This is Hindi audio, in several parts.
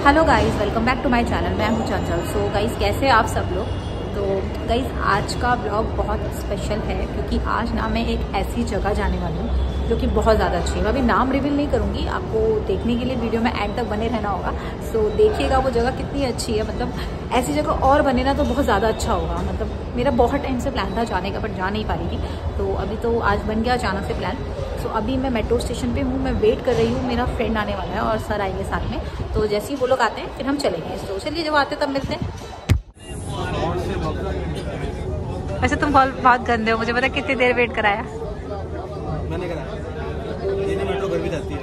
Hello guys, welcome back to my channel. मैं हूँ चंचल। सो गाइस, कैसे आप सब लोग? तो गाइस, आज का ब्लॉग बहुत स्पेशल है क्योंकि आज ना मैं एक ऐसी जगह जाने वाली हूँ जो कि बहुत ज़्यादा अच्छी है। मैं अभी नाम रिवील नहीं करूँगी, आपको देखने के लिए वीडियो में एंड तक बने रहना होगा। सो देखिएगा वो जगह कितनी अच्छी है। मतलब ऐसी जगह और बने ना तो बहुत ज़्यादा अच्छा होगा। मतलब मेरा बहुत टाइम से प्लान था जाने का, बट जा नहीं पा रही थी। तो अभी तो आज बन गया अचानक से प्लान। सो अभी मैं मेट्रो स्टेशन पे हूँ, मैं वेट कर रही हूँ। मेरा फ्रेंड आने वाला है और सर आएंगे साथ में। तो जैसे ही वो लोग आते हैं फिर हम चलेंगे। तो चलिए, जब आते तब मिलते हैं। अच्छा, तुम बहुत गंदे हो, मुझे पता। कितनी देर वेट कराया? मैंने कराया। ये मेट्रो घर भी जाती है।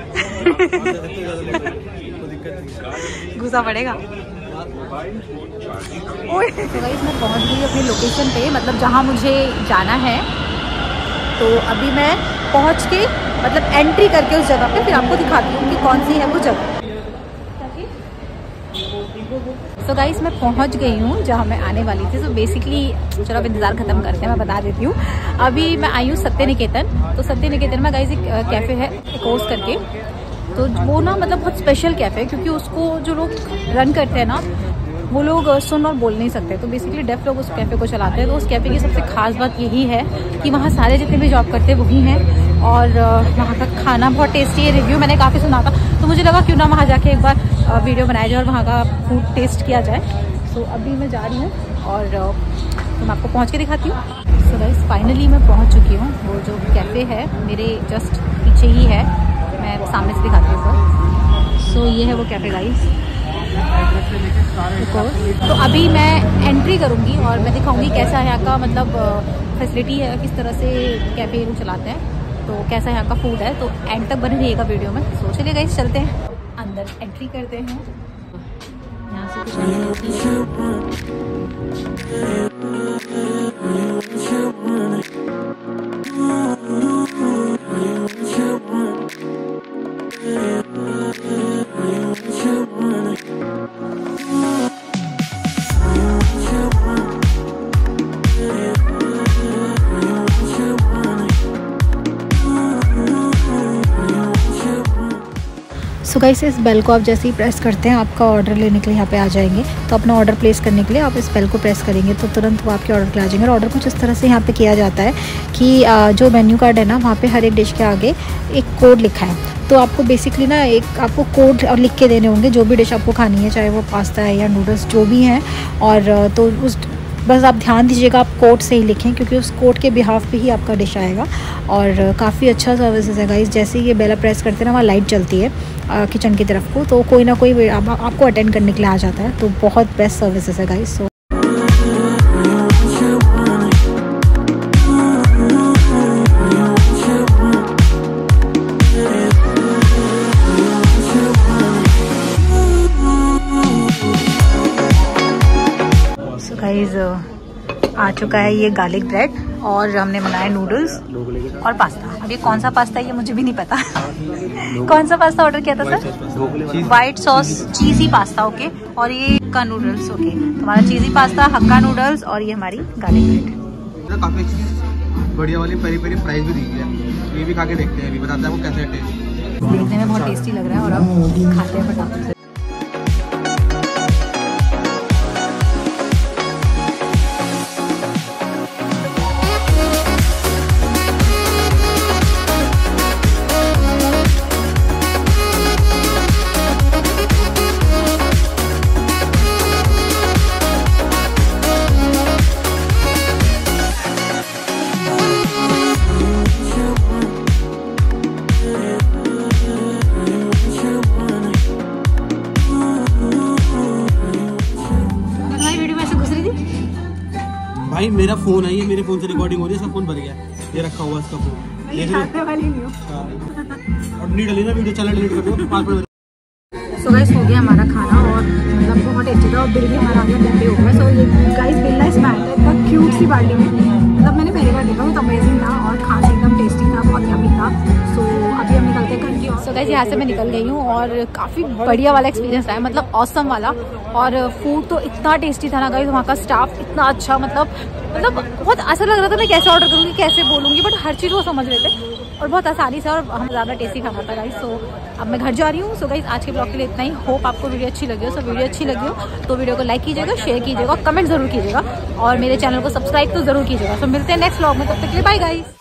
गुस्सा पड़ेगा। ओए, तो गाइस, मैं पहुंच गई अपनी लोकेशन पे, मतलब जहां मुझे जाना है। तो अभी मैं पहुंच के मतलब एंट्री करके उस जगह पे फिर आपको दिखाती हूँ कि कौन सी है वो जगह। तो गाइस, मैं पहुंच गई हूँ जहाँ मैं आने वाली थी। तो बेसिकली चलो अब इंतज़ार खत्म करते हैं, मैं बता देती हूँ। अभी मैं आई हूँ सत्य निकेतन। तो सत्य निकेतन में गाइस एक कैफ़े है, एकोस करके। तो वो ना मतलब बहुत स्पेशल कैफ़े है क्योंकि उसको जो लोग रन करते हैं ना, वो लोग सुन और बोल नहीं सकते। तो बेसिकली डेफ लोग उस कैफ़े को चलाते हैं। तो उस कैफ़े की सबसे खास बात यही है कि वहाँ सारे जितने भी जॉब करते हैं वही हैं। और वहाँ का खाना बहुत टेस्टी है। रिव्यू मैंने काफ़ी सुना था, तो मुझे लगा क्यों ना वहाँ जाके एक बार वीडियो बनाया जाए और वहाँ का फूड टेस्ट किया जाए। सो अभी मैं जा रही हूँ और तो मैं आपको पहुँच के दिखाती हूँ। सो गाइस, फाइनली मैं पहुँच चुकी हूँ। वो जो कैफ़े है मेरे जस्ट पीछे ही है, मैं सामने से दिखाती हूँ। सो ये है वो कैफ़े गाइस। तो अभी मैं एंट्री करूंगी और मैं दिखाऊंगी कैसा यहाँ का मतलब फैसिलिटी है, किस तरह से कैफ़े लोग चलाते हैं, तो कैसा यहाँ का फूड है। तो एंड तक बने रहिएगा वीडियो में। तो चलिए गाइस, चलते हैं अंदर, एंट्री करते हैं। यहाँ से सो गाइस, इस बेल को आप जैसे ही प्रेस करते हैं आपका ऑर्डर लेने के लिए यहाँ पे आ जाएंगे। तो अपना ऑर्डर प्लेस करने के लिए आप इस बेल को प्रेस करेंगे तो तुरंत वो आपके ऑर्डर के आ जाएंगे। और ऑर्डर कुछ इस तरह से यहाँ पे किया जाता है कि जो मेन्यू कार्ड है ना, वहाँ पे हर एक डिश के आगे एक कोड लिखा है। तो आपको बेसिकली ना एक आपको कोड और लिख के देने होंगे जो भी डिश आपको खानी है, चाहे वो पास्ता है या नूडल्स जो भी हैं। और तो उस बस आप ध्यान दीजिएगा, आप कोड से ही लिखें क्योंकि उस कोड के बिहाफ पे ही आपका डिश आएगा। और काफ़ी अच्छा सर्विसेज है गाइस। जैसे ही ये बेल प्रेस करते हैं ना, वहाँ लाइट जलती है किचन की तरफ को, तो कोई ना कोई आपको अटेंड करने के लिए आ जाता है। तो बहुत बेस्ट सर्विसेज है गाइस। सो गाइस, आ चुका है ये गार्लिक ब्रेड और हमने बनाया नूडल्स और पास्ता। अब ये कौन सा पास्ता है ये मुझे भी नहीं पता। कौन सा पास्ता ऑर्डर किया था sir? White sauce cheesy pasta, okay. और ये हक्का नूडल्स, ओके। हमारा चीज़ी पास्ता, हक्का नूडल्स और ये हमारी गार्लिक ब्रेड। काफी बढ़िया वाली पेरी पेरी फ्राइज भी दी है। ये भी खा के देखते हैं, अभी बताते हैं वो कैसा है टेस्ट। देखने में बहुत टेस्टी लग रहा है और अब खाते हैं फटाफट से। भाई मेरा फोन है, ये मेरे फोन से रिकॉर्डिंग हो रही है, सब फोन भर गया। ये रखा हुआ इसका फोन, ये खाने वाली नहीं हूं। अब नहीं डली ना वीडियो, चैनल डिलीट कर दो 5 मिनट। सो गाइस, हो गया हमारा खाना और मतलब बहुत टेस्टी था और बिल भी हमारा आ गया 50 हो गया। सो ये गाइस बिल ना इसमें आया था इतना क्यूट सी बाल्टी में। मतलब मैंने पहली बार देखा, बहुत अमेजिंग था और खाना एकदम टेस्टी था, बहुत यम्मी था। सो अभी हम निकलते हैं घर की ओर। सो गाइस, यहाँ से मैं निकल गई हूँ और काफ़ी बढ़िया वाला एक्सपीरियंस रहा है, मतलब ऑसम वाला। और फूड तो इतना टेस्टी था ना गाइस, वहाँ का स्टाफ इतना अच्छा, मतलब बहुत ऐसा लग रहा था मैं कैसे ऑर्डर करूँगी, कैसे बोलूँगी, बट हर चीज़ वो समझ रहे थे। और बहुत आसानी से और हम ज़्यादा टेस्टी खाना था गाइस। सो अब मैं घर जा रही हूँ। सो गाइस आज के ब्लॉग के लिए इतना ही। होप आपको वीडियो अच्छी लगी हो। सो वीडियो अच्छी लगी हो तो वीडियो को लाइक कीजिएगा, शेयर कीजिएगा, कमेंट जरूर कीजिएगा और मेरे चैनल को सब्सक्राइब तो जरूर कीजिएगा। सो मिलते हैं नेक्स्ट ब्लॉग में, तब तक के लिए बाय गाइस।